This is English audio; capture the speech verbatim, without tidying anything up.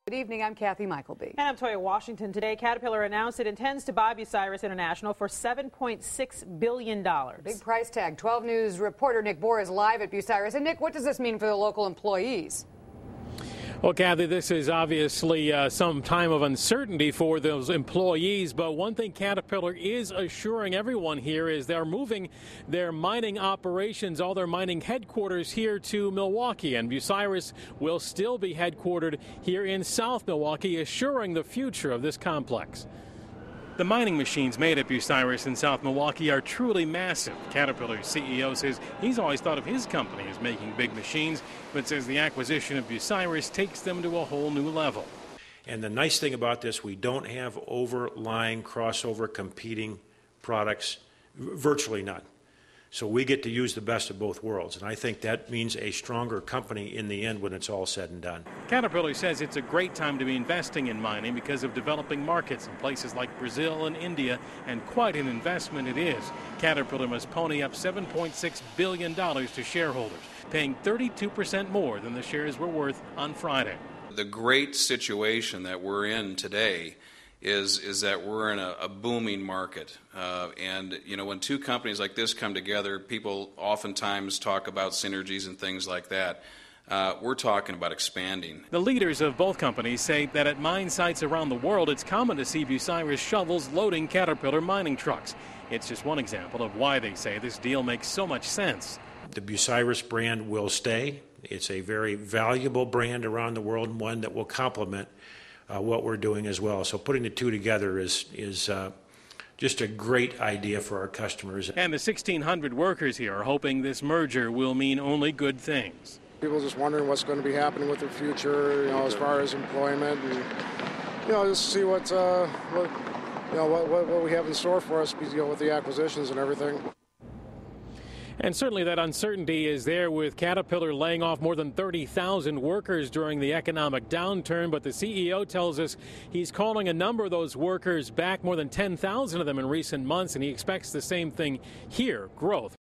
Good evening, I'm Kathy Michaelby. And I'm Toya Washington. Today, Caterpillar announced it intends to buy Bucyrus International for seven point six billion dollars. Big price tag. twelve News reporter Nick Bohr is live at Bucyrus. And Nick, what does this mean for the local employees? Well, Kathy, this is obviously uh, some time of uncertainty for those employees, but one thing Caterpillar is assuring everyone here is they're moving their mining operations, all their mining headquarters here to Milwaukee, and Bucyrus will still be headquartered here in South Milwaukee, assuring the future of this complex. The mining machines made at Bucyrus in South Milwaukee are truly massive. Caterpillar's C E O says he's always thought of his company as making big machines, but says the acquisition of Bucyrus takes them to a whole new level. And the nice thing about this, we don't have overlying, crossover, competing products, virtually none. So we get to use the best of both worlds, and I think that means a stronger company in the end when it's all said and done. Caterpillar says it's a great time to be investing in mining because of developing markets in places like Brazil and India, and quite an investment it is. Caterpillar must pony up seven point six billion dollars to shareholders, paying thirty-two percent more than the shares were worth on Friday. The great situation that we're in today is is that we're in a, a booming market, uh, and you know, when two companies like this come together, people oftentimes talk about synergies and things like that. Uh, we're talking about expanding. The leaders of both companies say that at mine sites around the world, it's common to see Bucyrus shovels loading Caterpillar mining trucks. It's just one example of why they say this deal makes so much sense. The Bucyrus brand will stay. It's a very valuable brand around the world, and one that will complement Uh, what we're doing as well. So putting the two together is is uh, just a great idea for our customers. And the sixteen hundred workers here are hoping this merger will mean only good things. People just wondering what's going to be happening with their future, you know, as far as employment, and you know, just see what uh, what you know what, what what we have in store for us, you know, with the acquisitions and everything. And certainly that uncertainty is there, with Caterpillar laying off more than thirty thousand workers during the economic downturn. But the C E O tells us he's calling a number of those workers back, more than ten thousand of them in recent months, and he expects the same thing here, growth.